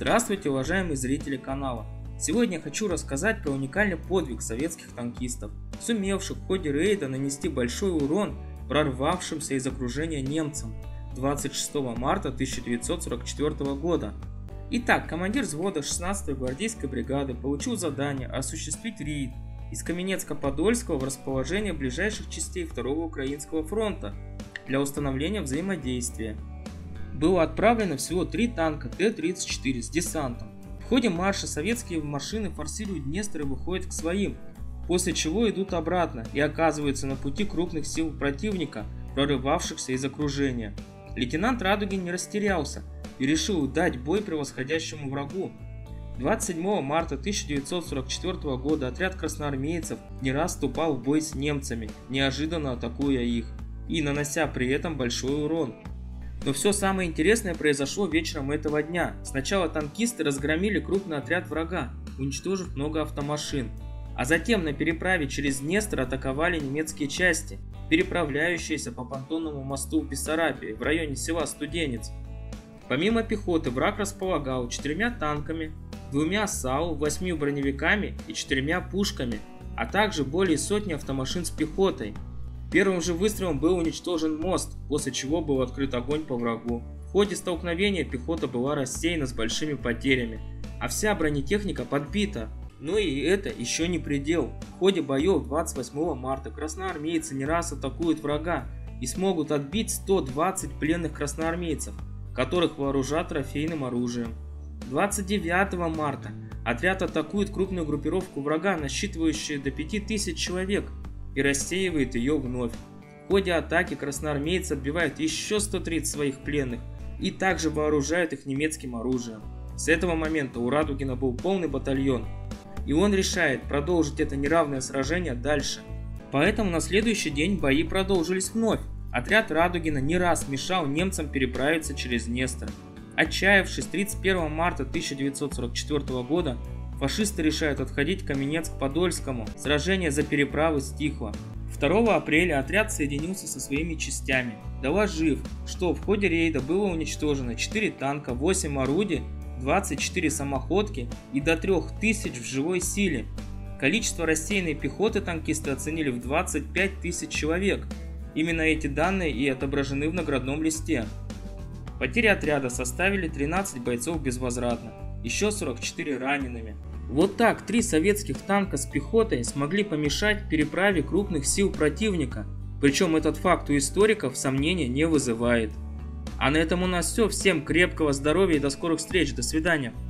Здравствуйте, уважаемые зрители канала! Сегодня я хочу рассказать про уникальный подвиг советских танкистов, сумевших в ходе рейда нанести большой урон прорвавшимся из окружения немцам 26 марта 1944 года. Итак, командир взвода 16-й гвардейской бригады получил задание осуществить рейд из Каменецка-Подольского в расположение ближайших частей 2-го Украинского фронта для установления взаимодействия. Было отправлено всего 3 танка Т-34 с десантом. В ходе марша советские машины форсируют Днестр и выходят к своим, после чего идут обратно и оказываются на пути крупных сил противника, прорывавшихся из окружения. Лейтенант Радугин не растерялся и решил дать бой превосходящему врагу. 27 марта 1944 года отряд красноармейцев не раз вступал в бой с немцами, неожиданно атакуя их и нанося при этом большой урон. Но все самое интересное произошло вечером этого дня. Сначала танкисты разгромили крупный отряд врага, уничтожив много автомашин. А затем на переправе через Днестр атаковали немецкие части, переправляющиеся по понтонному мосту в Бессарабии в районе села Студенец. Помимо пехоты враг располагал 4 танками, 2 САУ, 8 броневиками и 4 пушками, а также более сотни автомашин с пехотой. Первым же выстрелом был уничтожен мост, после чего был открыт огонь по врагу. В ходе столкновения пехота была рассеяна с большими потерями, а вся бронетехника подбита. Но и это еще не предел. В ходе боев 28 марта красноармейцы не раз атакуют врага и смогут отбить 120 пленных красноармейцев, которых вооружат трофейным оружием. 29 марта отряд атакует крупную группировку врага, насчитывающую до 5000 человек, и рассеивает ее вновь. В ходе атаки красноармейцы отбивают еще 130 своих пленных и также вооружают их немецким оружием. С этого момента у Радугина был полный батальон, и он решает продолжить это неравное сражение дальше. Поэтому на следующий день бои продолжились вновь. Отряд Радугина не раз мешал немцам переправиться через Днестр. Отчаявшись, 31 марта 1944 года фашисты решают отходить к Каменецк-Подольскому. Сражение за переправу стихло. 2 апреля отряд соединился со своими частями, доложив, что в ходе рейда было уничтожено 4 танка, 8 орудий, 24 самоходки и до 3000 в живой силе. Количество рассеянной пехоты танкисты оценили в 25 тысяч человек. Именно эти данные и отображены в наградном листе. Потери отряда составили 13 бойцов безвозвратно, еще 44 ранеными. Вот так 3 советских танка с пехотой смогли помешать переправе крупных сил противника, причем этот факт у историков сомнения не вызывает. А на этом у нас все. Всем крепкого здоровья и до скорых встреч. До свидания.